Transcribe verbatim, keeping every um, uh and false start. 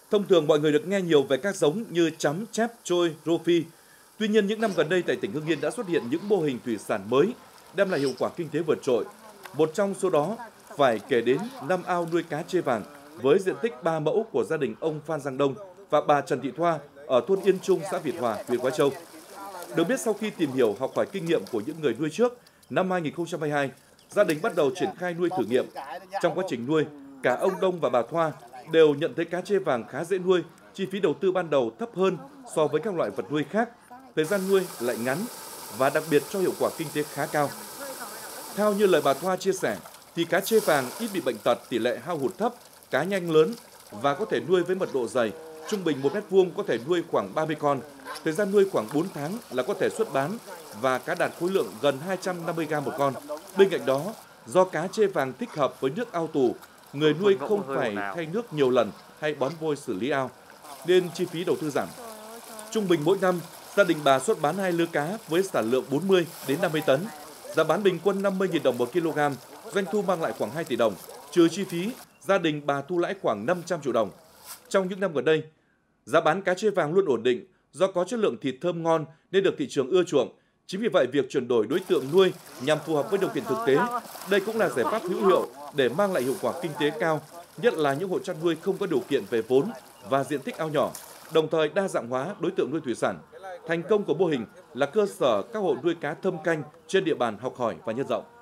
Thông thường mọi người được nghe nhiều về các giống như chấm, chép, trôi, rô phi. Tuy nhiên những năm gần đây tại tỉnh Hưng Yên đã xuất hiện những mô hình thủy sản mới đem lại hiệu quả kinh tế vượt trội. Một trong số đó phải kể đến năm ao nuôi cá chê vàng với diện tích ba mẫu của gia đình ông Phan Giang Đông và bà Trần Thị Thoa ở thôn Yên Trung, xã Việt Hòa, huyện Khói Châu. Được biết sau khi tìm hiểu, học hỏi kinh nghiệm của những người nuôi trước, năm hai nghìn không trăm hai mươi hai, gia đình bắt đầu triển khai nuôi thử nghiệm. Trong quá trình nuôi, cả ông Đông và bà Thoa đều nhận thấy cá chê vàng khá dễ nuôi, chi phí đầu tư ban đầu thấp hơn so với các loại vật nuôi khác, thời gian nuôi lại ngắn và đặc biệt cho hiệu quả kinh tế khá cao. Theo như lời bà Thoa chia sẻ, thì cá chê vàng ít bị bệnh tật, tỷ lệ hao hụt thấp, cá nhanh lớn và có thể nuôi với mật độ dày, trung bình một mét vuông có thể nuôi khoảng ba mươi con. Thời gian nuôi khoảng bốn tháng là có thể xuất bán và cá đạt khối lượng gần hai trăm năm mươi gam một con. Bên cạnh đó, do cá chê vàng thích hợp với nước ao tù, người nuôi không phải thay nước nhiều lần hay bón vôi xử lý ao, nên chi phí đầu tư giảm. Trung bình mỗi năm, gia đình bà xuất bán hai lứa cá với sản lượng bốn mươi đến năm mươi tấn. Giá bán bình quân năm mươi nghìn đồng một kg, doanh thu mang lại khoảng hai tỷ đồng. Trừ chi phí, gia đình bà thu lãi khoảng năm trăm triệu đồng. Trong những năm gần đây, giá bán cá chê vàng luôn ổn định do có chất lượng thịt thơm ngon nên được thị trường ưa chuộng. Chính vì vậy, việc chuyển đổi đối tượng nuôi nhằm phù hợp với điều kiện thực tế, đây cũng là giải pháp hữu hiệu để mang lại hiệu quả kinh tế cao, nhất là những hộ chăn nuôi không có điều kiện về vốn và diện tích ao nhỏ, đồng thời đa dạng hóa đối tượng nuôi thủy sản. Thành công của mô hình là cơ sở các hộ nuôi cá thâm canh trên địa bàn học hỏi và nhân rộng.